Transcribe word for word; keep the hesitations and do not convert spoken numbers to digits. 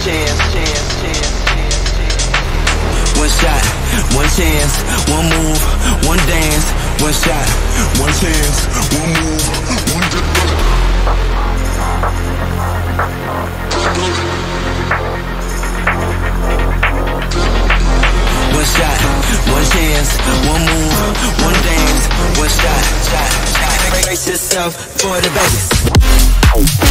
chance, chance, chance, chance. One shot, one chance, one move, one dance. One shot, one chance, one move, one dance. One shot, one chance, one move, one dance. One shot, shot, shot. Brace yourself for the bass.